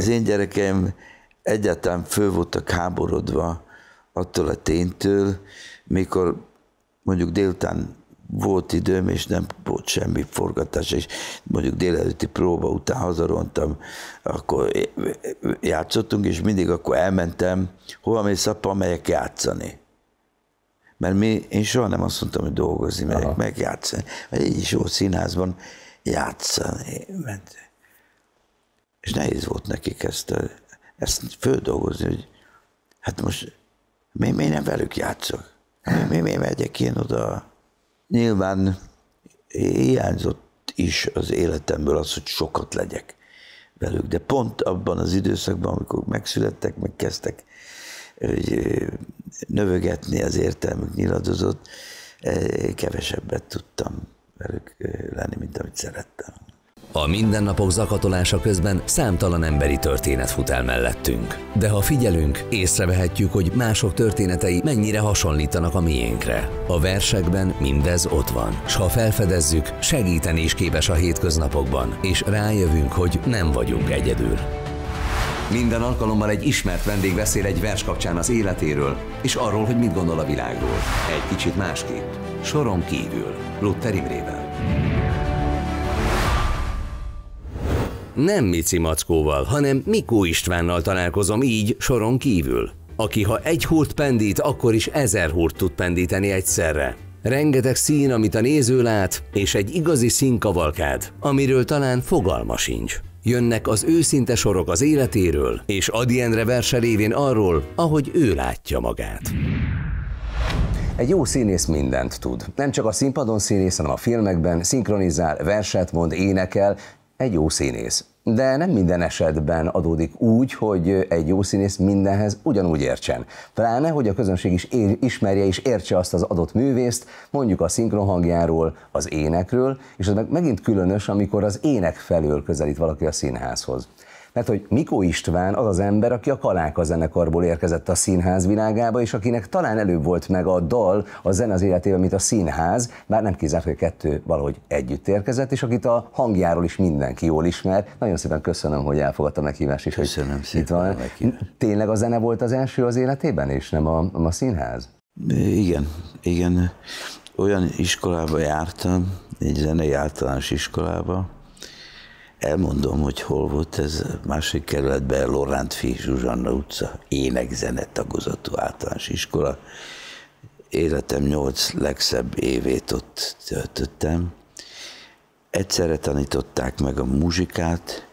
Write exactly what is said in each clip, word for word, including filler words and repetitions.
Az én gyerekeim egyáltalán föl voltak háborodva attól a ténytől, mikor mondjuk délután volt időm, és nem volt semmi forgatás, és mondjuk délelőtti próba után hazarontam, akkor játszottunk, és mindig akkor elmentem, hova mész apa, megyek játszani. Mert mi, én soha nem azt mondtam, hogy dolgozni, megyek meg játszani. Mert így is volt színházban játszani. És nehéz volt nekik ezt, ezt földolgozni, hogy hát most mi, mi nem velük játszok. Mi, mi, mi megyek én oda. Nyilván hiányzott is az életemből az, hogy sokat legyek velük, de pont abban az időszakban, amikor megszülettek, meg kezdtek növögetni, az értelmük nyiladozott, kevesebbet tudtam velük lenni, mint amit szerettem. A mindennapok zakatolása közben számtalan emberi történet fut el mellettünk. De ha figyelünk, észrevehetjük, hogy mások történetei mennyire hasonlítanak a miénkre. A versekben mindez ott van, s ha felfedezzük, segíteni is képes a hétköznapokban, és rájövünk, hogy nem vagyunk egyedül. Minden alkalommal egy ismert vendég beszél egy vers kapcsán az életéről, és arról, hogy mit gondol a világról. Egy kicsit másképp. Soron kívül. Luther Imrével. Nem Mici Mackóval, hanem Mikó Istvánnal találkozom így soron kívül, aki ha egy húrt pendít, akkor is ezer húrt tud pendíteni egyszerre. Rengeteg szín, amit a néző lát, és egy igazi színkavalkád, amiről talán fogalma sincs. Jönnek az őszinte sorok az életéről, és Ady Endre verse révén arról, ahogy ő látja magát. Egy jó színész mindent tud. Nem csak a színpadon színész, hanem a filmekben szinkronizál, verset mond, énekel. Egy jó színész. De nem minden esetben adódik úgy, hogy egy jó színész mindenhez ugyanúgy értsen. Pláne, hogy a közönség is ismerje és értse azt az adott művészt, mondjuk a szinkronhangjáról, az énekről, és az meg megint különös, amikor az ének felől közelít valaki a színházhoz. Mert hogy Mikó István az az ember, aki a Kaláka zenekarból érkezett a színház világába, és akinek talán előbb volt meg a dal, a zene az életében, mint a színház, bár nem kizárt, hogy a kettő valahogy együtt érkezett, és akit a hangjáról is mindenki jól ismer. Nagyon szépen köszönöm, hogy elfogadta a meghívást is. Köszönöm hogy szépen. Itt van. Tényleg a zene volt az első az életében, és nem a, a színház? Igen, igen. Olyan iskolába jártam, egy zenei általános iskolába. Elmondom, hogy hol volt ez, másik kerületben, Lorent Fi Zsuzsanna utca, ének-zene tagozatú általános iskola. Életem nyolc legszebb évét ott töltöttem. Egyszerre tanították meg a muzsikát,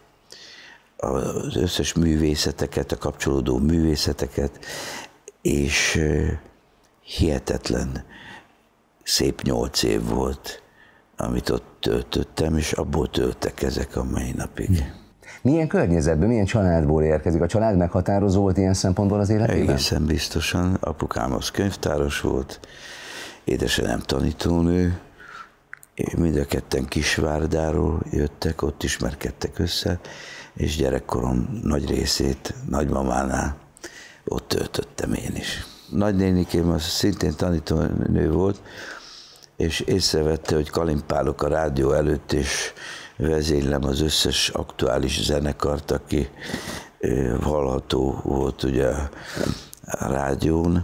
az összes művészeteket, a kapcsolódó művészeteket, és hihetetlen szép nyolc év volt, amit ott töltöttem, és abból töltek ezek a mai napig. Milyen környezetben, milyen családból érkezik? A család meghatározó volt ilyen szempontból az életében? Egészen biztosan. Apukám az könyvtáros volt, édesanyám tanítónő, mind a ketten Kisvárdáról jöttek, ott ismerkedtek össze, és gyerekkorom nagy részét nagymamánál ott töltöttem én is. Nagynénikém az szintén tanítónő volt, és észrevette, hogy kalimpálok a rádió előtt, és vezénylem az összes aktuális zenekart, aki hallható volt ugye a rádión,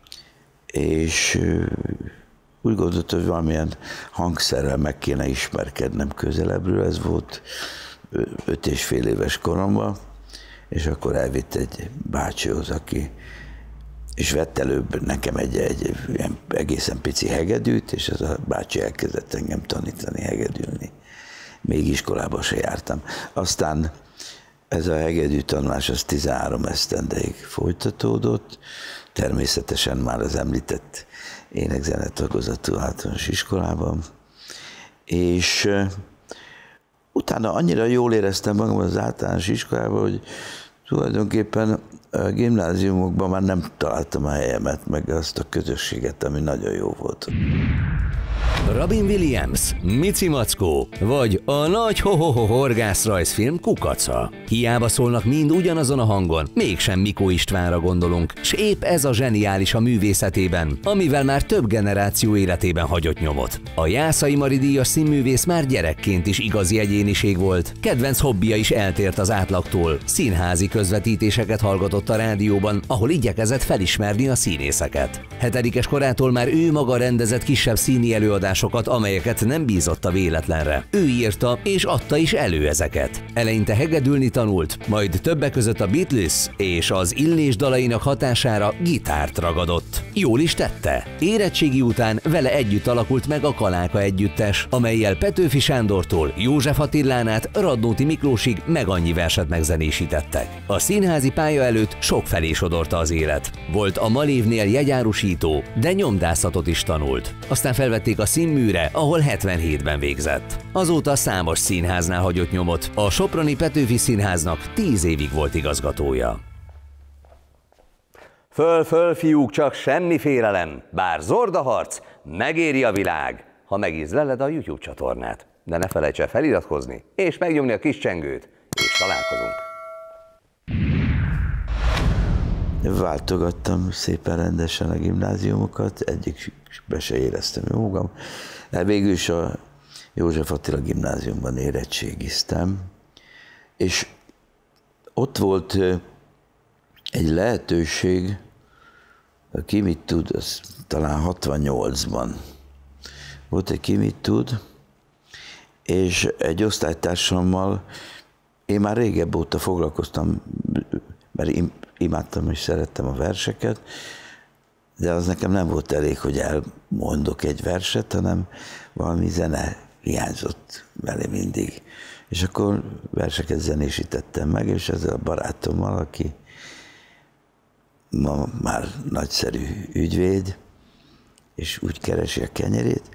és úgy gondolta, hogy valamilyen hangszerrel meg kéne ismerkednem közelebbről, ez volt öt és fél éves koromban, és akkor elvitt egy bácsihoz, aki és vett előbb nekem egy, egy ilyen egészen pici hegedűt, és ez a bácsi elkezdett engem tanítani hegedülni. Még iskolába se jártam. Aztán ez a hegedű tanulás az tizenhárom esztendeig folytatódott, természetesen már az említett ének-zene tagozatú általános iskolában, és utána annyira jól éreztem magam az általános iskolában, hogy tulajdonképpen a gimnáziumokban már nem találtam a helyemet, meg azt a közösséget, ami nagyon jó volt. Robin Williams, Mici Mackó, vagy a nagy ho-ho-ho horgászrajzfilm Kukaca. Hiába szólnak mind ugyanazon a hangon, mégsem Mikó Istvánra gondolunk, s épp ez a zseniális a művészetében, amivel már több generáció életében hagyott nyomot. A Jászai Mari díjas színművész már gyerekként is igazi egyéniség volt, kedvenc hobbija is eltért az átlagtól, színházi közvetítéseket hallgatott a rádióban, ahol igyekezett felismerni a színészeket. Hetedikes korától már ő maga rendezett kisebb színi előadásokat, amelyeket nem bízott a véletlenre. Ő írta és adta is elő ezeket. Eleinte hegedülni tanult, majd többek között a Beatles és az Illés dalainak hatására gitárt ragadott. Jól is tette. Érettségi után vele együtt alakult meg a Kaláka együttes, amellyel Petőfi Sándortól József Attilán át Radnóti Miklósig meg annyi verset megzenésítettek. A színházi pálya előtt sokfelé sodorta az élet. Volt a Malévnél jegyárusító, de nyomdászatot is tanult. Aztán felvették a színműre, ahol hetvenhétben végzett. Azóta számos színháznál hagyott nyomot. A soproni Petőfi Színháznak tíz évig volt igazgatója. Föl, föl, fiúk, csak semmi félelem, bár zord a harc, megéri a világ, ha megízleled a YouTube csatornát. De ne felejts el feliratkozni, és megnyomni a kis csengőt, és találkozunk. Váltogattam szépen rendesen a gimnáziumokat, egyikbe se éreztem jó magam. De végül is a József Attila gimnáziumban érettségiztem, és ott volt egy lehetőség, ki mit tud, az talán hatvannyolcban volt egy ki mit tud, és egy osztálytársammal én már régebb óta foglalkoztam, mert imádtam és szerettem a verseket, de az nekem nem volt elég, hogy elmondok egy verset, hanem valami zene hiányzott vele mindig. És akkor verseket zenésítettem meg, és ezzel a barátommal, aki ma már nagyszerű ügyvéd, és úgy keresi a kenyerét,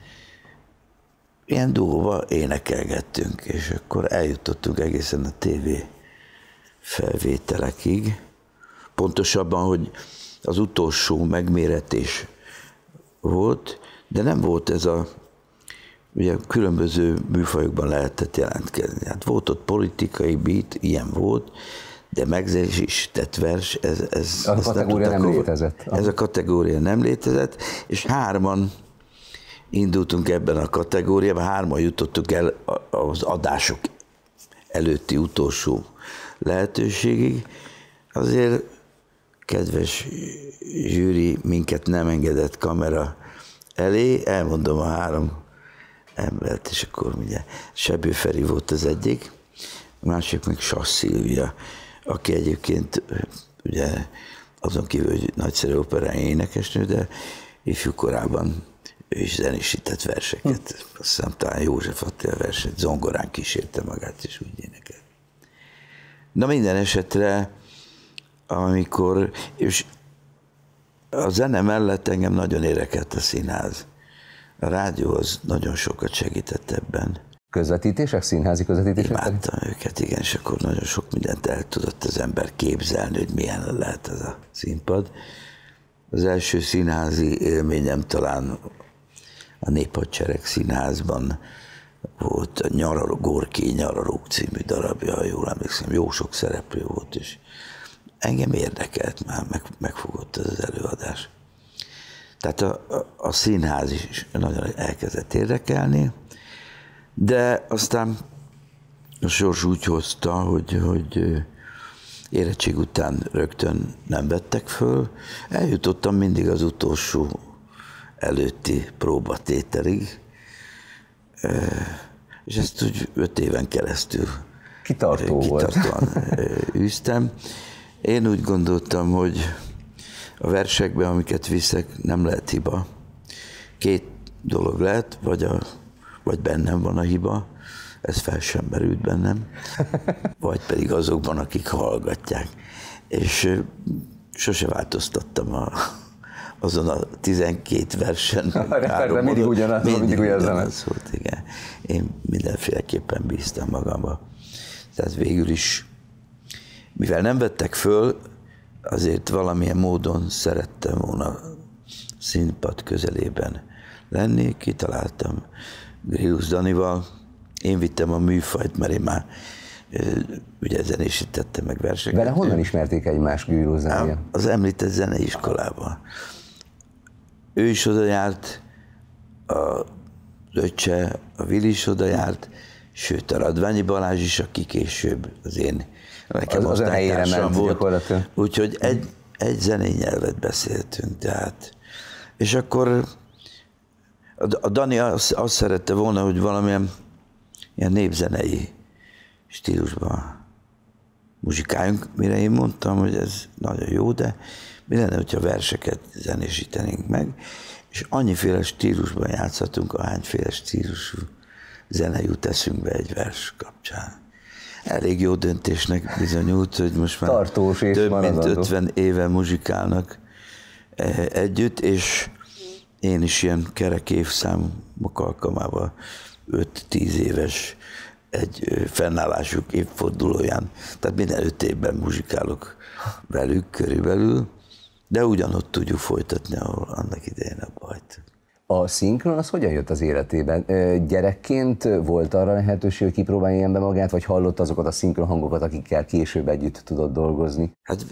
ilyen dúlva énekelgettünk, és akkor eljutottunk egészen a tévé felvételekig. Pontosabban, hogy az utolsó megméretés volt, de nem volt ez a, ugye különböző műfajokban lehetett jelentkezni. Hát volt ott politikai beat, ilyen volt, de megzenésített vers, ez, ez, a kategória nem, nem létezett. Ez a kategória nem létezett, és hárman indultunk ebben a kategóriában, hárman jutottuk el az adások előtti utolsó lehetőségig. Azért, kedves zsűri, minket nem engedett kamera elé, elmondom a három embert, és akkor ugye Sebő Feri volt az egyik, a másik meg Sass Szilvia, aki egyébként ugye azon kívül, hogy nagyszerű operái énekesnő, de ifjú korában ő is zenésített verseket. Azt hiszem talán József Attila verset, zongorán kísérte magát, és úgy énekel. Na minden esetre, amikor, és a zene mellett engem nagyon érdekelt a színház. A rádió az nagyon sokat segített ebben. Közvetítések, színházi közvetítések? Imádtam őket, igen, és akkor nagyon sok mindent el tudott az ember képzelni, hogy milyen lehet ez a színpad. Az első színházi élményem talán a Néphadsereg Színházban volt, a Nyaraló, Gorki Nyaralók című darabja, ha jól emlékszem, jó sok szereplő volt, és engem érdekelt már, meg, megfogott ez az előadás. Tehát a, a, a színház is nagyon elkezdett érdekelni, de aztán a sors úgy hozta, hogy, hogy érettség után rögtön nem vettek föl. Eljutottam mindig az utolsó előtti próbatételig, és ezt úgy öt éven keresztül Kitartó kitartóan űztem. Én úgy gondoltam, hogy a versekben, amiket viszek, nem lehet hiba. Két dolog lehet, vagy, a, vagy bennem van a hiba, ez fel sem merült bennem, vagy pedig azokban, akik hallgatják. És sose változtattam a, azon a tizenkét versen. A reperben mindig ugyanaz, mindig, mindig ugyanaz, ugyanaz volt, igen. Én mindenféleképpen bíztam magamba. Tehát végül is, mivel nem vettek föl, azért valamilyen módon szerettem volna színpad közelében lenni, kitaláltam Grillus Danival. Én vittem a műfajt, mert én már ugye zenésítettem meg verseket. Vele honnan ismerték egymást Grillus Daniel? Az említett zeneiskolában. Ő is oda járt, a öccse, a Vili is oda járt, sőt a Radványi Balázs is, aki később az én nekem az, az helyére ment volt. Úgyhogy egy, egy zenei nyelvet beszéltünk, tehát. És akkor a Dani azt, azt szerette volna, hogy valamilyen ilyen népzenei stílusban muzsikáljunk, mire én mondtam, hogy ez nagyon jó, de mi lenne, hogyha verseket zenésítenénk meg, és annyiféle stílusban játszhatunk, ahányféle stílusú zene jut eszünkbe egy vers kapcsán. Elég jó döntésnek bizonyult, hogy most már tartós és több maradandó. mint ötven éve muzsikálnak együtt, és én is ilyen kerek évszámok alkalmával öt-tíz éves egy fennállásuk évfordulóján, tehát minden öt évben muzsikálok velük körülbelül, de ugyanott tudjuk folytatni, ahol annak idején abba hagytuk. A szinkron az hogyan jött az életében? Gyerekként volt arra lehetőség, hogy kipróbálja ilyen be magát, vagy hallott azokat a szinkron hangokat, akikkel később együtt tudott dolgozni? Hát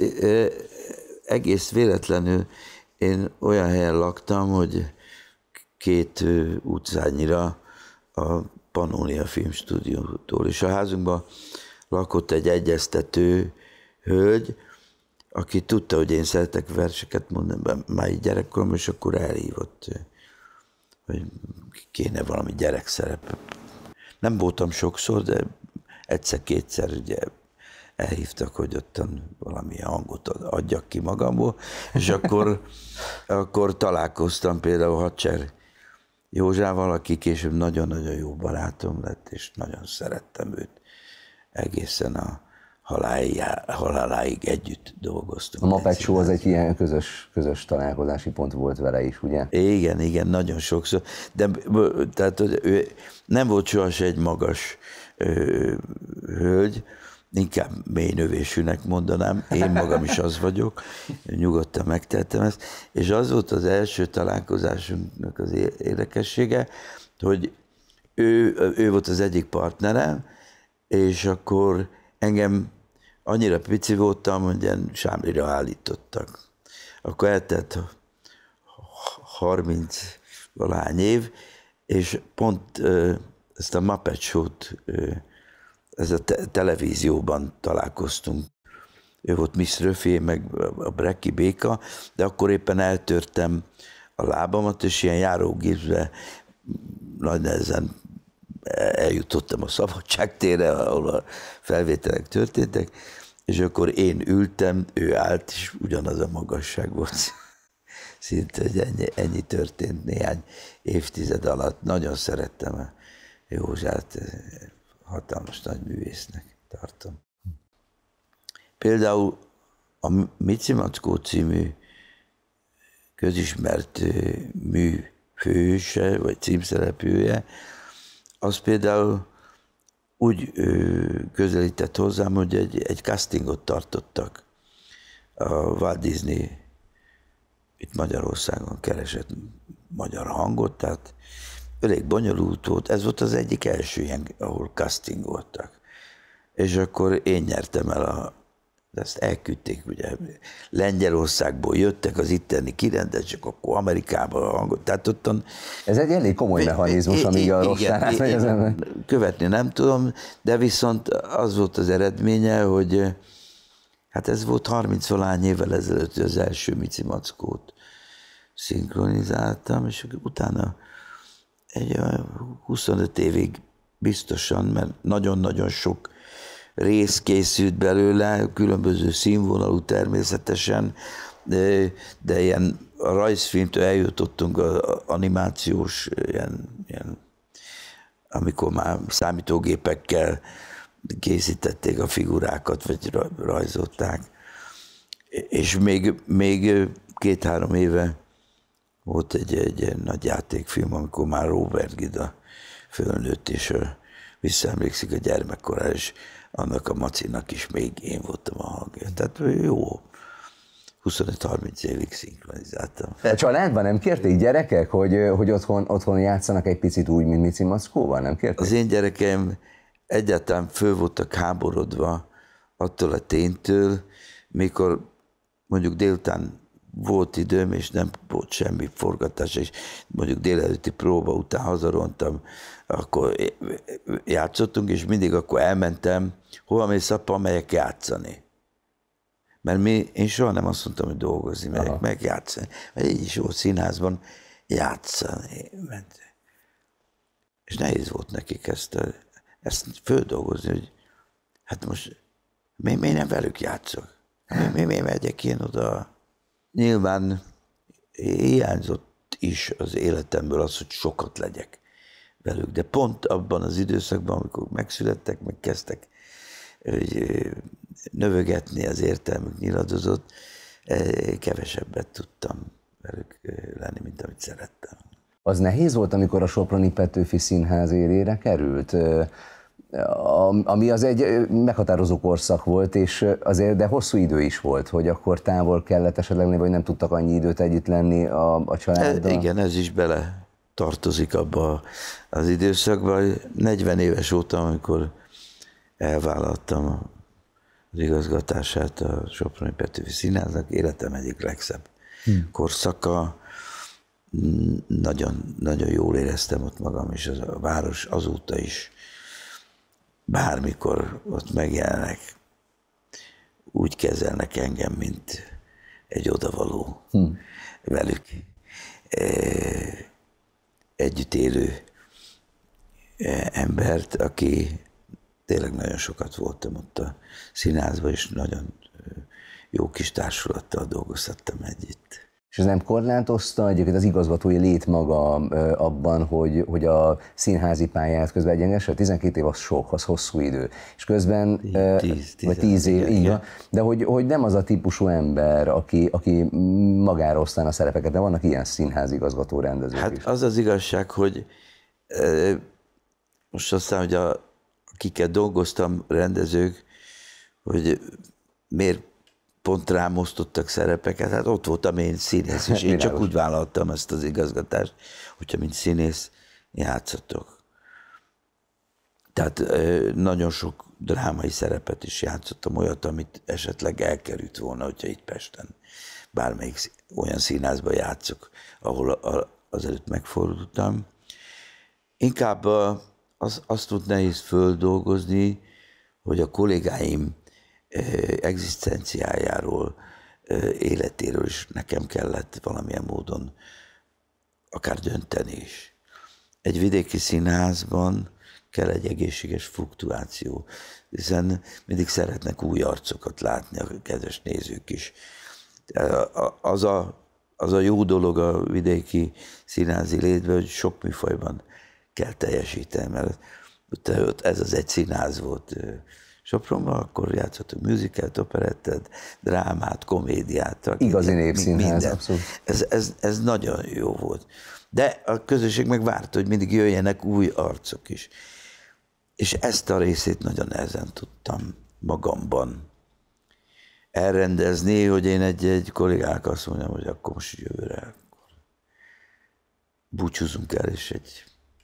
egész véletlenül én olyan helyen laktam, hogy két utcányira a Pannónia Filmstúdiótól, és a házunkban lakott egy egyeztető hölgy, aki tudta, hogy én szeretek verseket mondani, már így gyerekkorom, és akkor elhívott, hogy kéne valami gyerekszerep. Nem voltam sokszor, de egyszer-kétszer ugye elhívtak, hogy ottan valami hangot adjak ki magamból, és akkor, akkor találkoztam például Hatcher Józsával, aki később nagyon-nagyon jó barátom lett, és nagyon szerettem őt. Egészen a haláláig együtt dolgoztunk. A Muppet Show az egy ilyen közös, közös találkozási pont volt vele is, ugye? Igen, igen, nagyon sokszor. De tehát, ő nem volt sohasem egy magas ö, hölgy, inkább mélynövésűnek mondanám, én magam is az vagyok, nyugodtan megtettem ezt, és az volt az első találkozásunknak az érdekessége, hogy ő, ő volt az egyik partnerem, és akkor engem annyira pici voltam, hogy ilyen sámlira állítottak. Akkor eltelt harminc-valahány év, és pont ezt a Muppet Show-t ez a te- televízióban találkoztunk. Ő volt Miss Röfé, meg a Breki Béka, de akkor éppen eltörtem a lábamat, és ilyen járógépbe nagy nehezen eljutottam a Szabadságtérre, ahol a felvételek történtek, és akkor én ültem, ő állt, és ugyanaz a magasság volt. Szinte, hogy ennyi, ennyi történt néhány évtized alatt. Nagyon szerettem a Józsát, hatalmas nagy művésznek tartom. Például a Mici Mackó című közismert mű főhőse, vagy címszereplője, az például úgy közelített hozzám, hogy egy, egy castingot tartottak. A Walt Disney itt Magyarországon keresett magyar hangot, tehát elég bonyolult volt. Ez volt az egyik első ilyen, ahol castingoltak. És akkor én nyertem el a... Ezt elküldték, ugye. Lengyelországból jöttek az itteni kirendezések, akkor Amerikában a hangot. Tehát ottan... Ez egy elég komoly mechanizmus, amíg a rosszán átmegy az ember. Követni nem tudom, de viszont az volt az eredménye, hogy hát ez volt harminc-valahány évvel ezelőtt az első Mici Mackót szinkronizáltam, és utána egy huszonöt évig biztosan, mert nagyon-nagyon sok rész készült belőle, különböző színvonalú természetesen, de, de ilyen a rajzfilmtől eljutottunk az animációs, ilyen, ilyen, amikor már számítógépekkel készítették a figurákat, vagy rajzolták. És még, még két-három éve volt egy, egy nagy játékfilm, amikor már Robert Gida fölnőtt, és visszaemlékszik a gyermekkorára, és annak a Macinak is még én voltam a hangja. Tehát jó, huszonöt-harminc évig szinkronizáltam. A családban nem kérték gyerekek, hogy, hogy otthon, otthon játszanak egy picit úgy, mint Mici Mackóval? Nem kérték? Az én gyerekeim egyáltalán föl voltak háborodva attól a ténytől, mikor mondjuk délután volt időm, és nem volt semmi forgatás, és mondjuk délelőtti próba után hazarontam, akkor játszottunk, és mindig akkor elmentem, hova mész apa, megyek játszani. Mert mi, én soha nem azt mondtam, hogy dolgozni megyek, meg játszani. Mert így is volt színházban játszani. És nehéz volt nekik ezt, a, ezt földolgozni, hogy hát most mi, mi nem velük játszok? Mi, mi, mi megyek én oda? Nyilván hiányzott is az életemből az, hogy sokat legyek velük, de pont abban az időszakban, amikor megszülettek, meg kezdtek hogy növögetni, az értelmük nyiladozott, kevesebbet tudtam velük lenni, mint amit szerettem. Az nehéz volt, amikor a Soproni Petőfi Színház élére került? Ami az egy meghatározó korszak volt, és azért, de hosszú idő is volt, hogy akkor távol kellett esetleg lenni, vagy nem tudtak annyi időt együtt lenni a, a családdal? Igen, ez is bele tartozik abba az időszakba. negyven éves voltam, amikor elvállaltam az igazgatását a Soproni Petőfi Színháznak, életem egyik legszebb hmm. korszaka. Nagyon, nagyon jól éreztem ott magam, és az a város azóta is, bármikor ott megjelenek, úgy kezelnek engem, mint egy odavaló hmm. velük együtt élő embert, aki tényleg nagyon sokat voltam ott a színházban, és nagyon jó kis társulattal dolgozhattam együtt. És ez nem korlátozta egyébként az igazgatói lét maga abban, hogy, hogy a színházi pályát közben egyengesse? tizenkét év az sok, az hosszú idő. És közben, tíz, vagy tíz év, igen, igen. De hogy, hogy nem az a típusú ember, aki, aki magára osztán a szerepeket, de vannak ilyen színházi igazgató rendezők hát is. Az az igazság, hogy e, most aztán, hogy a, akiket dolgoztam, rendezők, hogy miért pont rám osztottak szerepeket, hát ott voltam én színész, és én csak úgy vállaltam ezt az igazgatást, hogyha mint színész játszatok. Tehát nagyon sok drámai szerepet is játszottam, olyat, amit esetleg elkerült volna, hogyha itt Pesten bármelyik olyan színházban játszok, ahol azelőtt megfordultam. Inkább az, azt volt nehéz földolgozni, hogy a kollégáim egzisztenciájáról, életéről is nekem kellett valamilyen módon akár dönteni is. Egy vidéki színházban kell egy egészséges fluktuáció, hiszen mindig szeretnek új arcokat látni a kedves nézők is. Az a, az a jó dolog a vidéki színházi létben, hogy sok műfajban kell teljesíteni, mert ez az egy színház volt Sopronban, akkor játszottunk musicalt, operettet, drámát, komédiát. Igazi népszínház, abszolút. Ez, ez, ez nagyon jó volt. De a közösség meg várta, hogy mindig jöjjenek új arcok is. És ezt a részét nagyon nehezen tudtam magamban elrendezni, hogy én egy, egy kollégák azt mondjam, hogy akkor most jövőre, akkor búcsúzunk el, és egy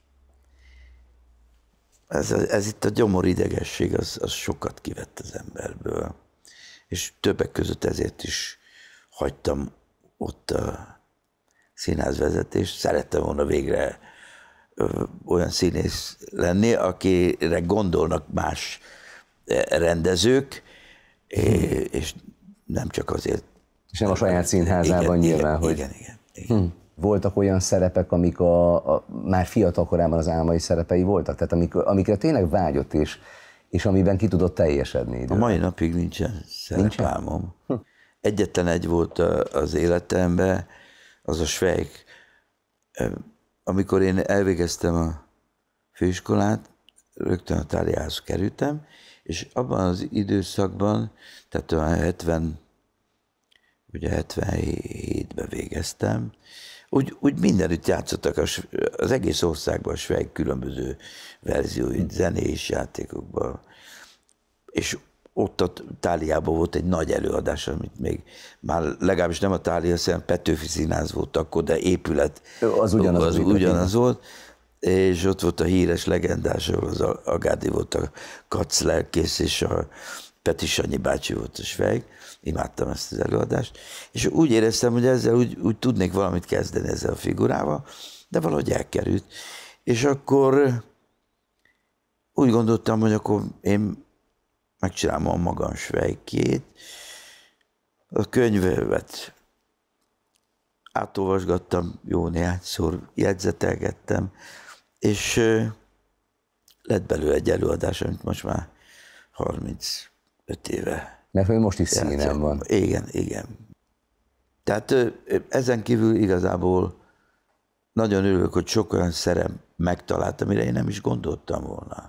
Ez, ez itt a gyomoridegesség, az, az sokat kivett az emberből. És többek között ezért is hagytam ott a színházvezetést. Szerettem volna végre olyan színész lenni, akire gondolnak más rendezők, és nem csak azért. És nem a saját színházában igen, nyilván, igen, hogy... Igen, igen. igen. Hm. Voltak olyan szerepek, amik a, a, már fiatal korában az álmai szerepei voltak? Tehát amik, amikre tényleg vágyott, és, és amiben ki tudott teljesedni időben? A mai napig nincsen szerepálmom. Hm. Egyetlen egy volt az életemben, az a Schweik. Amikor én elvégeztem a főiskolát, rögtön a Tháliához kerültem, és abban az időszakban, tehát a hetven, ugye hetvenhétben végeztem, úgy, úgy mindenütt játszottak az egész országban a Schweik különböző verzióit, zenés játékokban. És ott a Táliában volt egy nagy előadás, amit még már legalábbis nem a Tália, hanem Petőfi Színház volt akkor, de épület az ugyanaz, az ugyanaz volt, és ott volt a híres legendás, ahol az Agádi volt a kaclelkész, és a Peti Sanyi bácsi volt a svejk. Imádtam ezt az előadást, és úgy éreztem, hogy ezzel úgy, úgy tudnék valamit kezdeni ezzel a figurával, de valahogy elkerült. És akkor úgy gondoltam, hogy akkor én megcsinálom a magam svejkjét, a könyvet átolvasgattam jó néhányszor, jegyzetelgettem, és lett belőle egy előadás, amit most már harmincöt éve. Mert most is színen van. Igen, igen. Tehát ezen kívül igazából nagyon örülök, hogy sok olyan szerep megtaláltam, amire én nem is gondoltam volna.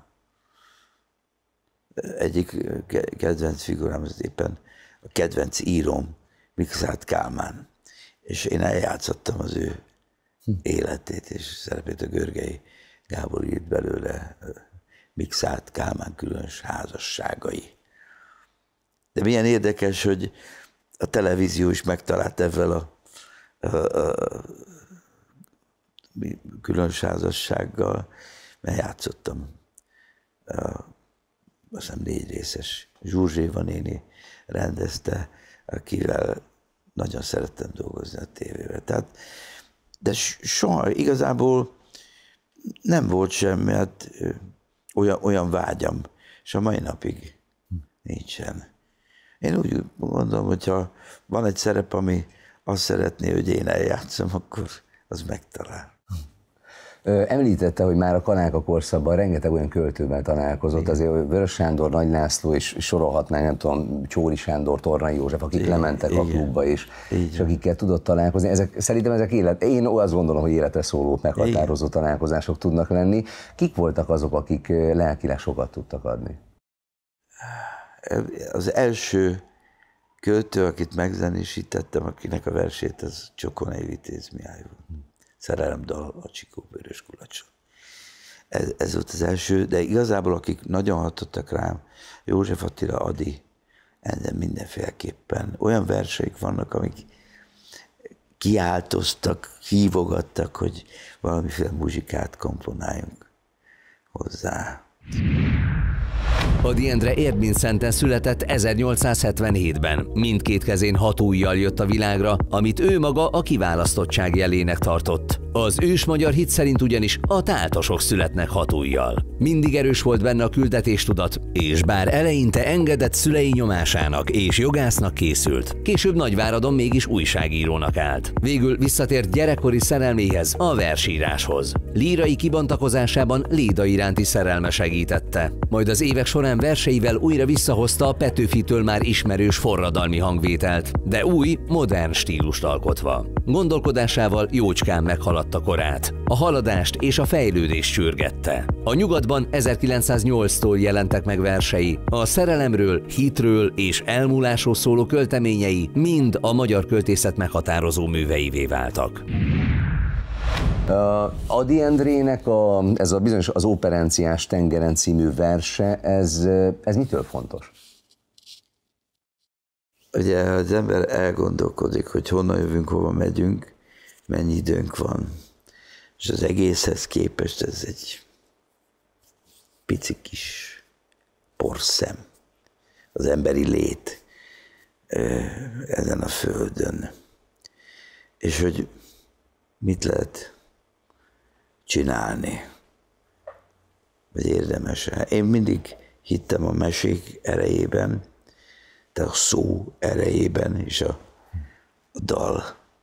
Egyik kedvenc figurám az éppen a kedvenc íróm, Mikszáth Kálmán. És én eljátszottam az ő életét, és szerepét, a Görgei Gábor írt belőle, Mikszáth Kálmán különös házasságai. De milyen érdekes, hogy a televízió is megtalált ezzel a, a, a különös házassággal, mert játszottam a, azt hiszem négy részes. Zsuzséva néni rendezte, akivel nagyon szerettem dolgozni a tévével. Tehát, de soha igazából nem volt semmi, hát olyan, olyan vágyam, és a mai napig nincsen. Én úgy gondolom, hogyha van egy szerep, ami azt szeretné, hogy én eljátszom, akkor az megtalál. Említette, hogy már a Kanálka korszakban rengeteg olyan költővel találkozott, igen. Azért Vörös Sándor, Nagy László, és sorolhatnánk, nem tudom, Csóri Sándor, Tornai József, akik igen, lementek igen. a klubba is, igen. és akikkel tudott találkozni. Ezek, szerintem ezek élet, én azt gondolom, hogy életre szóló, meghatározó igen. találkozások tudnak lenni. Kik voltak azok, akik lelkileg sokat tudtak adni? Az első költő, akit megzenésítettem, akinek a versét, az Csokonai Vitéz Mihály volt. Szerelemdal a Csikó Bőrös Kulacson. Ez, ez volt az első, de igazából akik nagyon hatottak rám, József Attila, Adi, de mindenféleképpen olyan verseik vannak, amik kiáltoztak, hívogattak, hogy valamiféle muzsikát komponáljunk hozzá. Ady Endre Erdminszenten született ezernyolcszázhetvenhétben. Mindkét kezén hat ujjal jött a világra, amit ő maga a kiválasztottság jelének tartott. Az ős magyar hit szerint ugyanis a táltosok születnek hat ujjal. Mindig erős volt benne a küldetéstudat, és bár eleinte engedett szülei nyomásának és jogásznak készült, később Nagyváradon mégis újságírónak állt. Végül visszatért gyerekkori szerelméhez, a versíráshoz. Lírai kibontakozásában Léda iránti szerelme segítette. Majd az évek során verseivel újra visszahozta a Petőfitől már ismerős forradalmi hangvételt, de új, modern stílust alkotva. Gondolkodásával jócskán meghaladta korát. A haladást és a fejlődést sürgette. A nyugatban ezerkilencszáznyolctól jelentek meg versei, a szerelemről, hitről és elmúlásról szóló költeményei mind a magyar költészet meghatározó műveivé váltak. Uh, Ady Endrének a, ez a bizonyos az Operenciás tengeren című verse, ez, ez mitől fontos? Ugye az ember elgondolkodik, hogy honnan jövünk, hova megyünk, mennyi időnk van, és az egészhez képest ez egy pici kis porszem, az emberi lét ezen a földön. És hogy mit lehet csinálni, vagy érdemes. Én mindig hittem a mesék erejében, tehát a szó erejében és a, a dal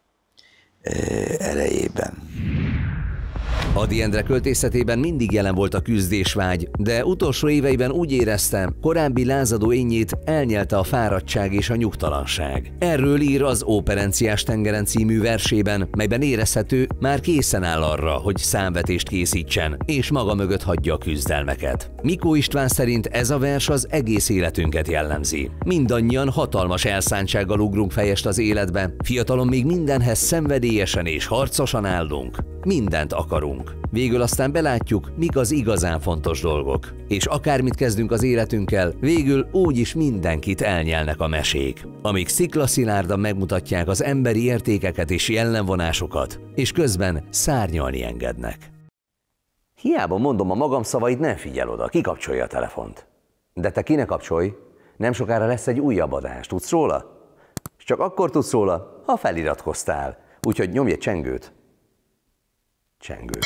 erejében. Ady Endre költészetében mindig jelen volt a küzdésvágy, de utolsó éveiben úgy érezte, korábbi lázadó énjét elnyelte a fáradtság és a nyugtalanság. Erről ír az Operenciás tengeren című versében, melyben érezhető, már készen áll arra, hogy számvetést készítsen, és maga mögött hagyja a küzdelmeket. Mikó István szerint ez a vers az egész életünket jellemzi. Mindannyian hatalmas elszántsággal ugrunk fejest az életbe, fiatalon még mindenhez szenvedélyesen és harcosan állunk. mindent akarunk. Végül aztán belátjuk, mik az igazán fontos dolgok. És akármit kezdünk az életünkkel, végül úgyis mindenkit elnyelnek a mesék, amik sziklaszilárdan megmutatják az emberi értékeket és jellemvonásokat, és közben szárnyalni engednek. Hiába mondom a magam szavait, nem figyel oda, kikapcsolja a telefont. De te ki ne kapcsolj, nem sokára lesz egy újabb adás, tudsz róla? És csak akkor tudsz róla, ha feliratkoztál. Úgyhogy nyomj egy csengőt. Csengő.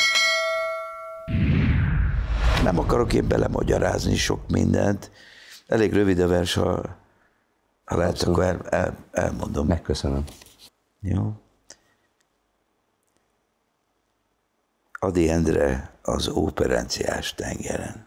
Nem akarok én belemagyarázni sok mindent. Elég rövid a vers, ha, ha lehet, akkor el, el, elmondom. Megköszönöm. Jó. Ady Endre az óperenciás tengeren.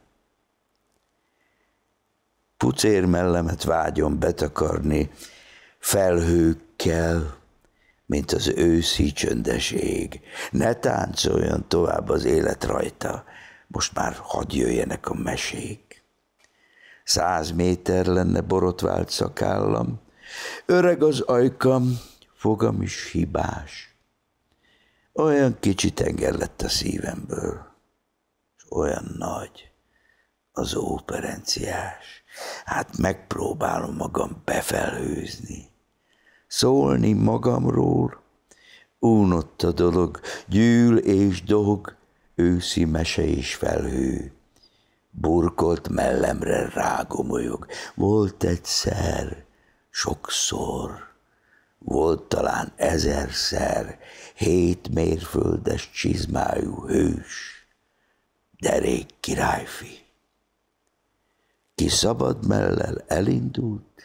Pucér mellemet vágyom betakarni felhőkkel, mint az őszi csöndes ég. Ne táncoljon tovább az élet rajta, most már hadd jöjjenek a mesék. Száz méter lenne borotvált szakállam, öreg az ajkam, fogam is hibás. Olyan kicsi tenger lett a szívemből, és olyan nagy az óperenciás. Hát megpróbálom magam befelhőzni, szólni magamról, unott a dolog, gyűl és dog, őszi mese és felhő. Burkolt mellemre rágomolyog, volt egyszer, sokszor, volt talán ezerszer, hét mérföldes csizmájú hős, derék királyfi. Ki szabad mellel elindult,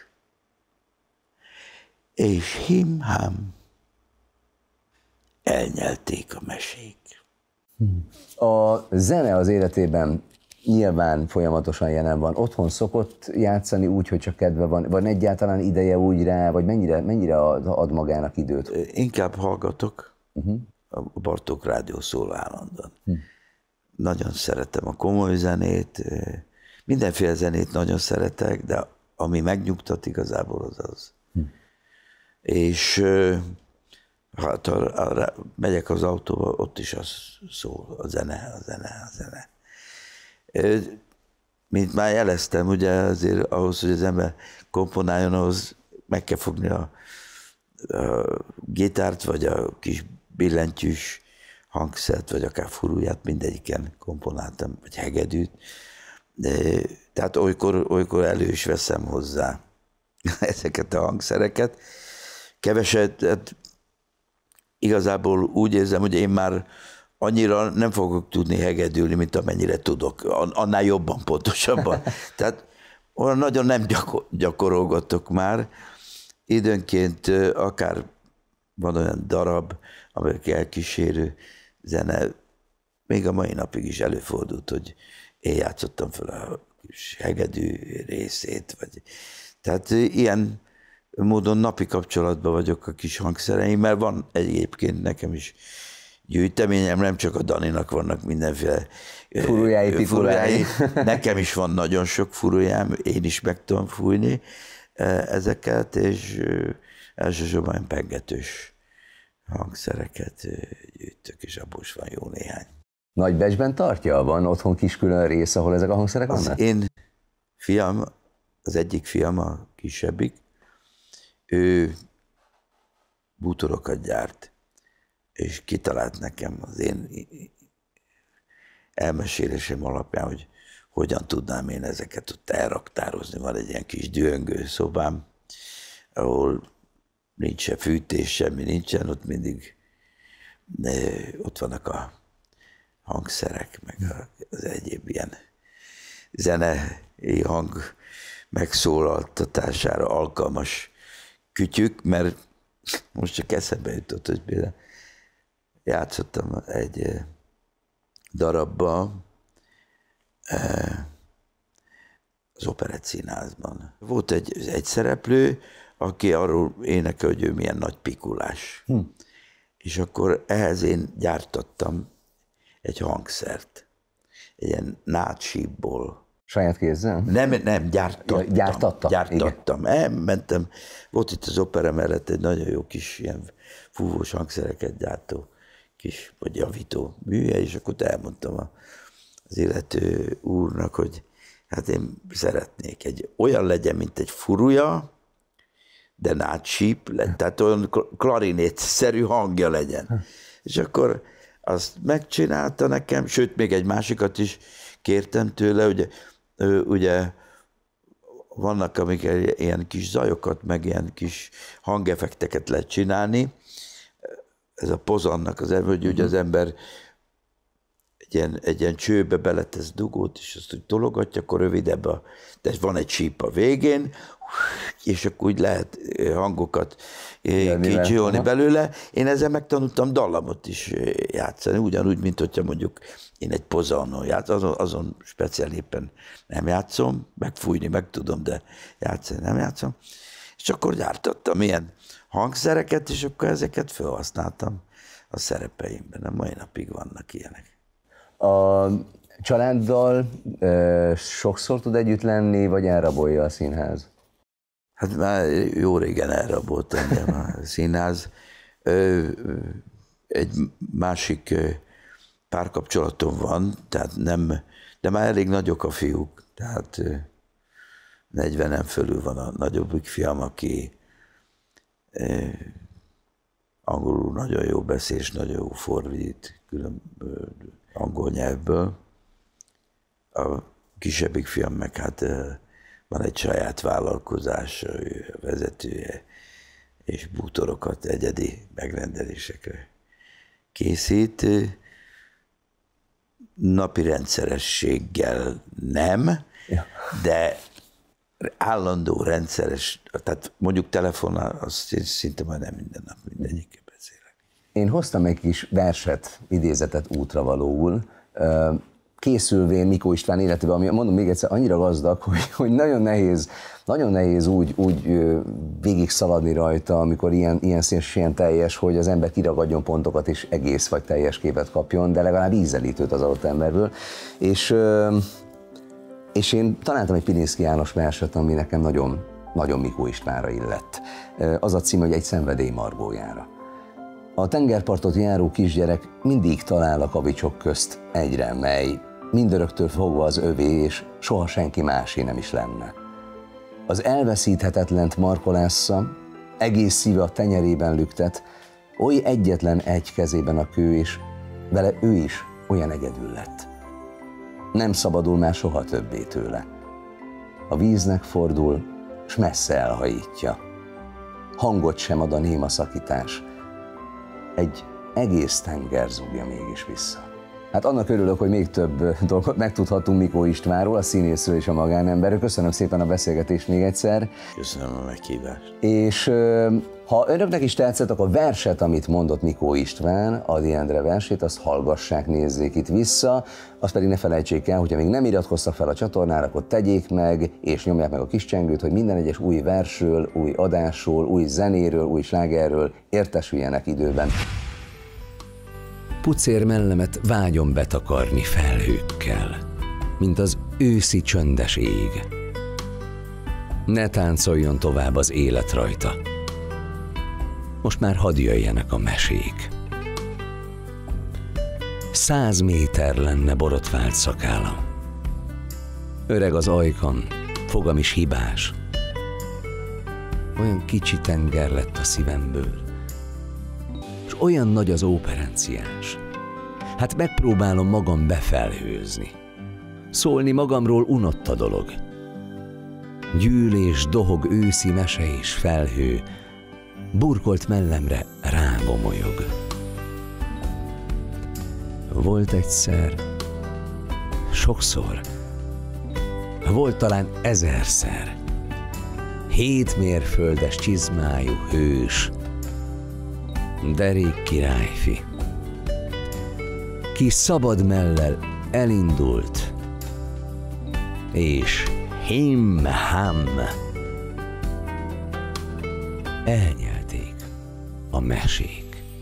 és him-ham elnyelték a mesék. A zene az életében nyilván folyamatosan jelen van. Otthon szokott játszani úgy, hogy csak kedve van, vagy egyáltalán ideje úgy rá, vagy mennyire, mennyire ad magának időt? Inkább hallgatok, uh-huh. A Bartók Rádió szól állandóan. Uh-huh. Nagyon szeretem a komoly zenét, mindenféle zenét nagyon szeretek, de ami megnyugtat igazából az az. Uh-huh. És hát ha, ha megyek az autóba, ott is az szól, a zene, a zene, a zene. Mint már jeleztem, ugye azért ahhoz, hogy az ember komponáljon, ahhoz meg kell fogni a, a gitárt, vagy a kis billentyűs hangszert, vagy akár furúját, mindegyiken komponáltam, vagy hegedűt. De, tehát olykor, olykor elő is veszem hozzá ezeket a hangszereket. Keveset, hát igazából úgy érzem, hogy én már annyira nem fogok tudni hegedülni, mint amennyire tudok. Annál jobban, pontosabban. Tehát olyan nagyon nem gyakor, gyakorolgatok már. Időnként akár van olyan darab, amelyik elkísérő zene. Még a mai napig is előfordult, hogy én játszottam fel a kis hegedű részét. Vagy... Tehát ilyen módon napi kapcsolatban vagyok a kis hangszereimmel. Van egyébként nekem is gyűjteményem, nem csak a Daninak vannak mindenféle furujái, pikulái. Nekem is van nagyon sok furujám, én is meg tudom fújni ezeket, és elsősorban pengetős hangszereket gyűjtök, és abból is van jó néhány. Nagybecsben tartja? Van otthon kis külön rész, ahol ezek a hangszerek vannak? Az én fiam, az egyik fiam, a kisebbik, ő bútorokat gyárt, és kitalált nekem az én elmesélésem alapján, hogy hogyan tudnám én ezeket ott elraktározni. Van egy ilyen kis dühöngő szobám, ahol nincs se fűtés, semmi nincsen, ott mindig ott vannak a hangszerek, meg az egyéb ilyen zenei hang megszólaltatására alkalmas kütyük, mert most csak eszembe jutott, hogy például játszottam egy darabba az Operett Színházban. Volt egy, egy szereplő, aki arról énekel, hogy ő milyen nagy pikulás. Hm. És akkor ehhez én gyártattam egy hangszert, egy ilyen nátsípból. Saját kézzel? Nem, nem, gyártattam. Ja, gyártattam. Gyártattam. Elmentem, volt itt az opera mellett egy nagyon jó kis ilyen fúvós hangszereket gyártó kis, vagy javító műhely, és akkor elmondtam az illető úrnak, hogy hát én szeretnék egy olyan legyen, mint egy furúja, de not cheap, tehát olyan klarinét-szerű hangja legyen. És akkor azt megcsinálta nekem, sőt, még egy másikat is kértem tőle, ugye, ugye vannak, amik ilyen kis zajokat, meg ilyen kis hangeffekteket lehet csinálni. Ez a pozannak az ember, hogy ugye az ember egy ilyen, egy ilyen csőbe beletesz dugót, és azt úgy tologatja, akkor rövidebb a, de van egy csíp a végén, és akkor úgy lehet hangokat kicsiholni belőle. Én ezzel megtanultam dallamot is játszani, ugyanúgy, mint hogyha mondjuk én egy pozanon játszom, azon, azon speciál éppen nem játszom, megfújni meg tudom, de játszani nem játszom. És akkor gyártottam ilyen hangszereket, és akkor ezeket felhasználtam a szerepeimben. A mai napig vannak ilyenek. A családdal e, sokszor tud együtt lenni, vagy elrabolja a színház? Hát már jó régen elrabolt engem a színház. Egy másik párkapcsolatom van, tehát nem, de már elég nagyok a fiúk, tehát negyvenen fölül van a nagyobbik fiam, aki angolul nagyon jó beszél, és nagyon jó fordít, külön angol nyelvből. A kisebbik fiam meg hát van egy saját vállalkozása, ő a vezetője, és bútorokat egyedi megrendelésekre készít. Napi rendszerességgel nem, ja. De állandó rendszeres, tehát mondjuk telefonál, azt szinte majdnem minden nap mindegyikkel beszélek. Én hoztam egy kis verset, idézetet útravalóul, készülvén Mikó István életében, ami mondom még egyszer, annyira gazdag, hogy, hogy nagyon nehéz, nagyon nehéz úgy, úgy végig szaladni rajta, amikor ilyen, ilyen színes, ilyen teljes, hogy az ember kiragadjon pontokat és egész vagy teljes képet kapjon, de legalább ízelítőt az adott emberből. És, és én találtam egy Pilinszky János verset, ami nekem nagyon, nagyon Mikó Istvánra illett. Az a cím, hogy Egy szenvedély margójára. A tengerpartot járó kisgyerek mindig talál a kavicsok közt egyre, mely mindöröktől fogva az övé, és soha senki másé nem is lenne. Az elveszíthetetlent markolásza, egész szíve a tenyerében lüktet, oly egyetlen egy kezében a kő, és vele ő is olyan egyedül lett. Nem szabadul már soha többé tőle. A víznek fordul, s messze elhajítja. Hangot sem ad a néma szakítás. Egy egész tenger zúgja mégis vissza. Hát annak örülök, hogy még több dolgot megtudhatunk Mikó Istvánról, a színészről és a magánemberről. Köszönöm szépen a beszélgetést még egyszer. Köszönöm a meghívást. És ha önöknek is tetszett, akkor a verset, amit mondott Mikó István, Ady Endre versét, azt hallgassák, nézzék itt vissza. Azt pedig ne felejtsék el, hogyha még nem iratkoztak fel a csatornára, akkor tegyék meg, és nyomják meg a kis csengőt, hogy minden egyes új versről, új adásról, új zenéről, új slágerről értesüljenek időben. Pucér mellemet vágyom betakarni felhőkkel, mint az őszi csöndes ég. Ne táncoljon tovább az élet rajta. Most már hadd jöjjenek a mesék. Száz méter lenne borotvált szakállam. Öreg az ajkam, fogam is hibás. Olyan kicsi tenger lett a szívemből, és olyan nagy az óperenciás. Hát megpróbálom magam befelhőzni. Szólni magamról unott a dolog. Gyűl és dohog őszi mese és felhő, burkolt mellemre rágomolyog. Volt egyszer, sokszor, volt talán ezerszer, hét mérföldes csizmájú hős, derék királyfi, ki szabad mellel elindult, és him-ham elnyelték a mesék.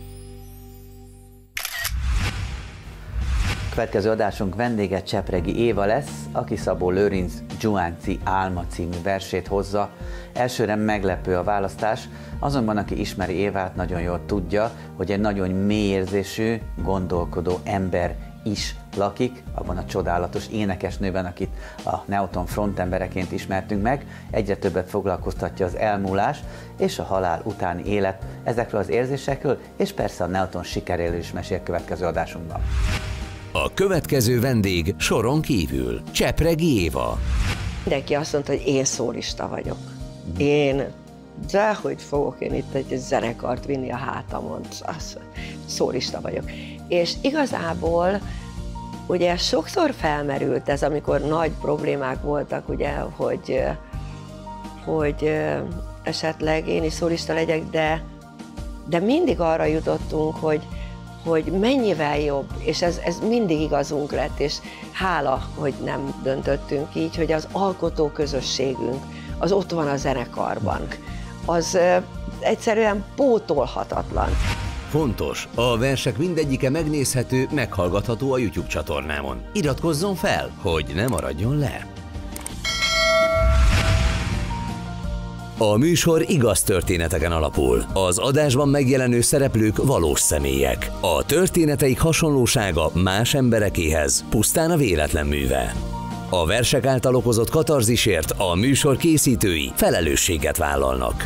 Következő adásunk vendége Csepregi Éva lesz, aki Szabó Lőrinc Dzsuánci Álma című versét hozza Elsőre meglepő a választás, azonban aki ismeri Évát, nagyon jól tudja, hogy egy nagyon mélyérzésű, gondolkodó ember is lakik, abban a csodálatos énekesnőben, akit a Neoton frontembereként ismertünk meg. Egyre többet foglalkoztatja az elmúlás és a halál utáni élet. Ezekről az érzésekről és persze a Neoton sikeréről is mesél következő adásunkban. A következő vendég soron kívül Csepregi Éva. Mindenki azt mondta, hogy én szólista vagyok. Én, de hogy fogok én itt egy zenekart vinni a hátamon, az, szólista vagyok. És igazából ugye sokszor felmerült ez, amikor nagy problémák voltak, ugye, hogy, hogy esetleg én is szólista legyek, de, de mindig arra jutottunk, hogy, hogy mennyivel jobb, és ez, ez mindig igazunk lett, és hála, hogy nem döntöttünk így, hogy az alkotó közösségünk, az ott van a zenekarban, az egyszerűen pótolhatatlan. Fontos, a versek mindegyike megnézhető, meghallgatható a YouTube csatornámon. Iratkozzon fel, hogy ne maradjon le! A műsor igaz történeteken alapul. Az adásban megjelenő szereplők valós személyek. A történeteik hasonlósága más emberekéhez pusztán a véletlen műve. A versek által okozott katarzisért a műsor készítői felelősséget vállalnak.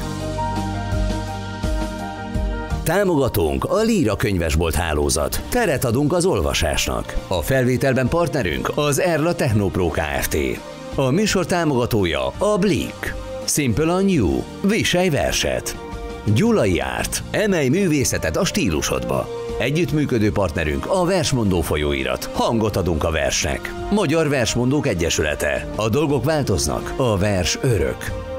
Támogatónk a Líra könyvesbolt hálózat. Teret adunk az olvasásnak. A felvételben partnerünk az Erla Technopro Kft. A műsor támogatója a Blik. Simple a New. Viselj verset. Gyulai Art. Emelj művészetet a stílusodba. Együttműködő partnerünk a Versmondó folyóirat. Hangot adunk a versnek. Magyar Versmondók Egyesülete. A dolgok változnak, a vers örök.